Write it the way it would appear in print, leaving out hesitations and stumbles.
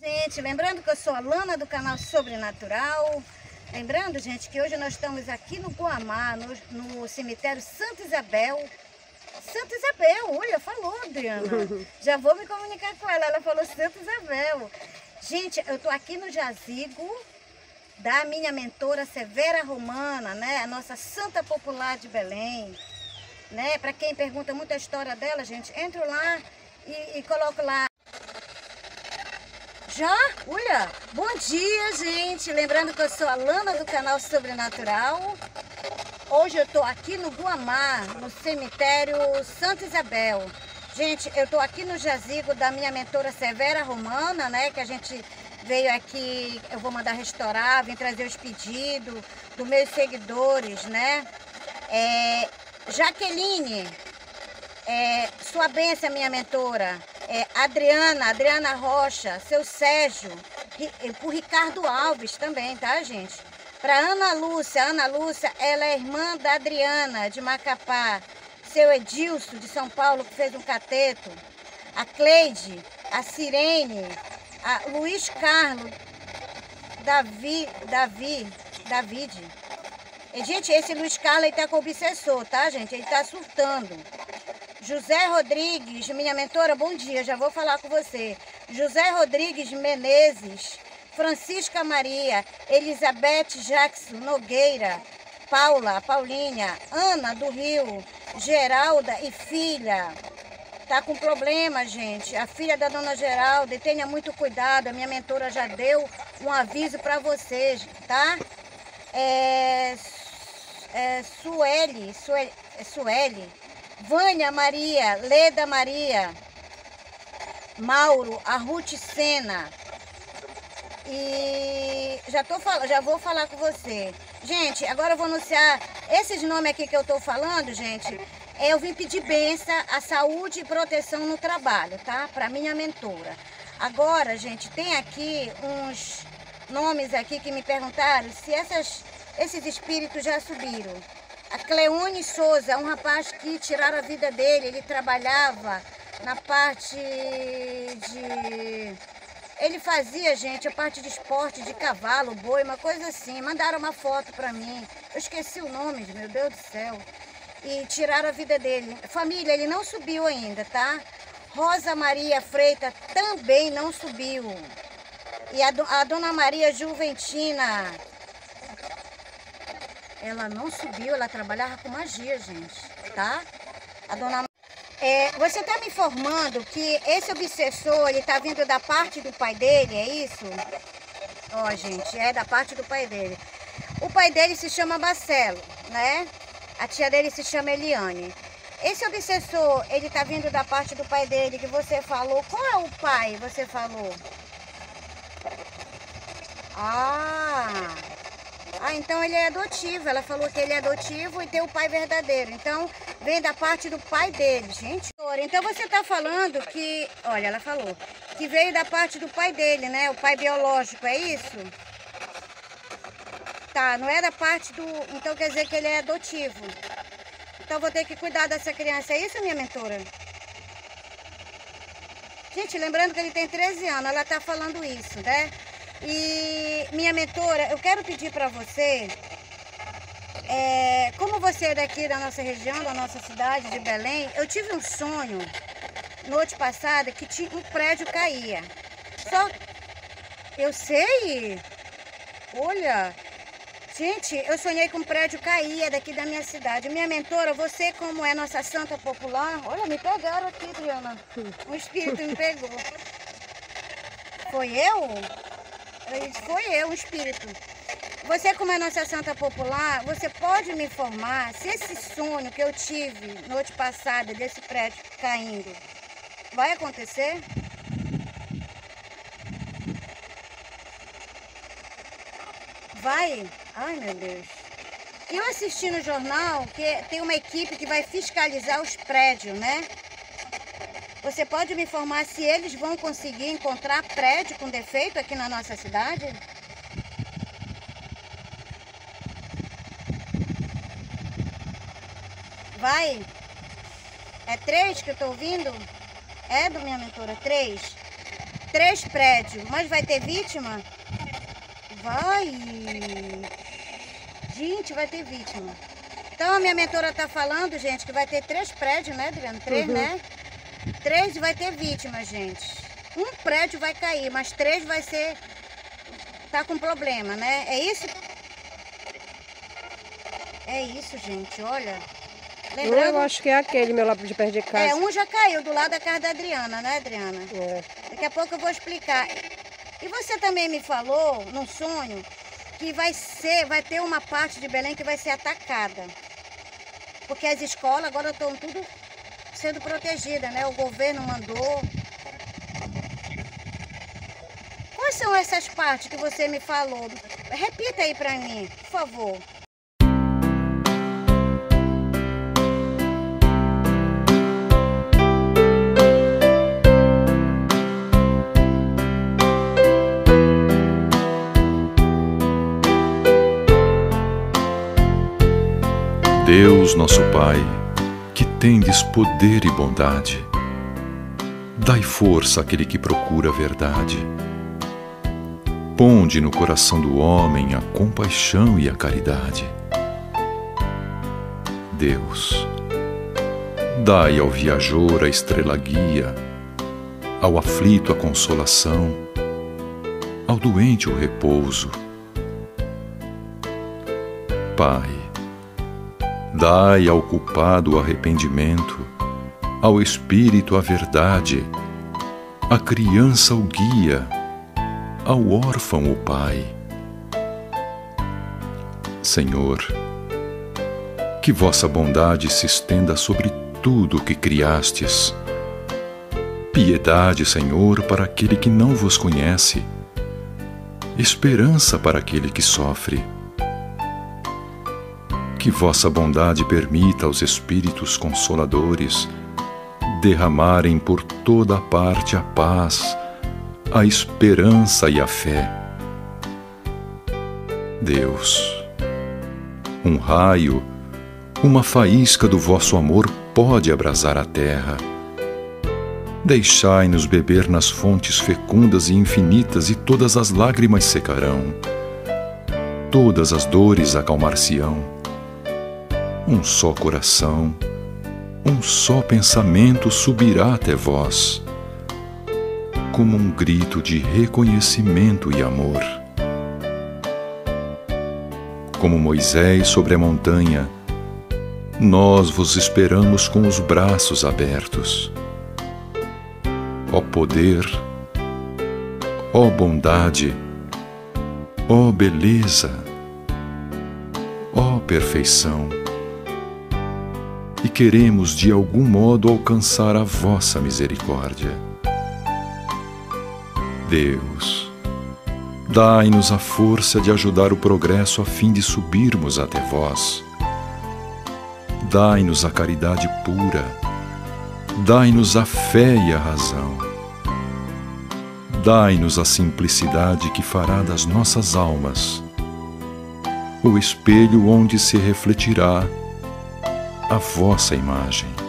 Gente, lembrando que eu sou a Lana do canal Sobrenatural. Lembrando, gente, que hoje nós estamos aqui no Guamá, no cemitério Santa Isabel. Santa Isabel, olha, falou, Adriana. Já vou me comunicar com ela, ela falou Santa Isabel. Gente, eu tô aqui no jazigo da minha mentora Severa Romana, né? A nossa santa popular de Belém, né? Para quem pergunta muito a história dela, gente, entro lá e coloco lá. Já? Olha, bom dia, gente. Lembrando que eu sou a Lana do canal Sobrenatural. Hoje eu tô aqui no Guamá, no cemitério Santa Isabel. Gente, eu tô aqui no jazigo da minha mentora Severa Romana, né? Que a gente veio aqui, eu vou mandar restaurar, vim trazer os pedidos dos meus seguidores, né? Jaqueline, sua bênção, minha mentora. Adriana Rocha, seu Sérgio, pro Ricardo Alves também, tá, gente? Para Ana Lúcia, ela é irmã da Adriana, de Macapá. Seu Edilson, de São Paulo, que fez um cateto. A Cleide, a Sirene, a Luiz Carlos, David. E, gente, esse Luiz Carlos, ele tá com obsessor, tá, gente? Ele tá surtando. José Rodrigues, minha mentora, bom dia, já vou falar com você. José Rodrigues Menezes, Francisca Maria, Elizabeth Jackson Nogueira, Paulinha, Ana do Rio, Geralda e filha. Tá com problema, gente. A filha da dona Geralda, e tenha muito cuidado, a minha mentora já deu um aviso para vocês, tá? Sueli, Vânia Maria, Leda Maria, Mauro, a Ruth Sena. E já vou falar com você. Gente, agora eu vou anunciar esses nomes aqui que eu tô falando, gente. Eu vim pedir bênção à saúde e proteção no trabalho, tá? Para minha mentora. Agora, gente, tem aqui uns nomes aqui que me perguntaram se esses espíritos já subiram. A Cleone Souza, um rapaz que tiraram a vida dele, ele trabalhava na parte de... Ele fazia, gente, a parte de esporte, de cavalo, boi, uma coisa assim. Mandaram uma foto pra mim. Eu esqueci o nome, meu Deus do céu. E tiraram a vida dele. Família, ele não subiu ainda, tá? Rosa Maria Freitas também não subiu. E a Dona Maria Juventina... Ela não subiu, ela trabalhava com magia, gente, tá? A dona... você tá me informando que esse obsessor, ele tá vindo da parte do pai dele, é isso? Ó, gente, é da parte do pai dele. O pai dele se chama Marcelo, né? A tia dele se chama Eliane. Esse obsessor, ele tá vindo da parte do pai dele, que você falou. Qual é o pai, você falou? Então ele é adotivo. Ela falou que ele é adotivo e tem o pai verdadeiro. Então, vem da parte do pai dele, gente. Então você tá falando que... Olha, ela falou que veio da parte do pai dele, né? O pai biológico, é isso? Tá, não é da parte do... Então quer dizer que ele é adotivo. Então vou ter que cuidar dessa criança. É isso, minha mentora? Gente, lembrando que ele tem 13 anos. Ela tá falando isso, né? E minha mentora, eu quero pedir para você, como você é daqui da nossa região, da nossa cidade de Belém, eu tive um sonho, noite passada, que um prédio caía. Só, eu sei, olha, gente, eu sonhei que um prédio caía daqui da minha cidade. Minha mentora, você como é nossa santa popular, olha, me pegaram aqui, Adriana, um espírito me pegou. Foi eu? Foi eu, um espírito. Você, como é nossa santa popular, você pode me informar se esse sonho que eu tive noite passada, desse prédio caindo, vai acontecer? Vai? Ai, meu Deus. E eu assisti no jornal que tem uma equipe que vai fiscalizar os prédios, né? Você pode me informar se eles vão conseguir encontrar prédio com defeito aqui na nossa cidade? Vai? É 3 que eu tô ouvindo? É do minha mentora, 3. 3 prédios, mas vai ter vítima? Vai. Gente, vai ter vítima. Então a minha mentora tá falando, gente, que vai ter 3 prédios, né, Adriana? 3, né? 3 vai ter vítima, gente. Um prédio vai cair, mas 3 vai ser... Tá com problema, né? É isso? É isso, gente, olha. Lembrando... Eu acho que é aquele meu lá de perto de casa. É, um já caiu do lado da casa da Adriana, né, Adriana? É. Daqui a pouco eu vou explicar. E você também me falou, num sonho, que vai ter uma parte de Belém que vai ser atacada. Porque as escolas agora estão tudo sendo protegidas, né? O governo mandou. Quais são essas partes que você me falou? Repita aí pra mim, por favor. Deus, nosso Pai, que tendes poder e bondade, dai força àquele que procura a verdade. Ponde no coração do homem a compaixão e a caridade. Deus, dai ao viajor a estrela guia, ao aflito a consolação, ao doente o repouso. Pai, dai ao culpado o arrependimento, ao espírito a verdade, à criança o guia, ao órfão o pai. Senhor, que vossa bondade se estenda sobre tudo o que criastes. Piedade, Senhor, para aquele que não vos conhece, esperança para aquele que sofre. Que vossa bondade permita aos Espíritos Consoladores derramarem por toda a parte a paz, a esperança e a fé. Deus, um raio, uma faísca do vosso amor pode abrasar a terra. Deixai-nos beber nas fontes fecundas e infinitas, e todas as lágrimas secarão, todas as dores acalmar-se-ão. Um só coração, um só pensamento subirá até vós, como um grito de reconhecimento e amor. Como Moisés sobre a montanha, nós vos esperamos com os braços abertos. Ó poder, ó bondade, ó beleza, ó perfeição. E queremos de algum modo alcançar a vossa misericórdia. Deus, dai-nos a força de ajudar o progresso a fim de subirmos até vós. Dai-nos a caridade pura, dai-nos a fé e a razão. Dai-nos a simplicidade que fará das nossas almas o espelho onde se refletirá a vossa imagem.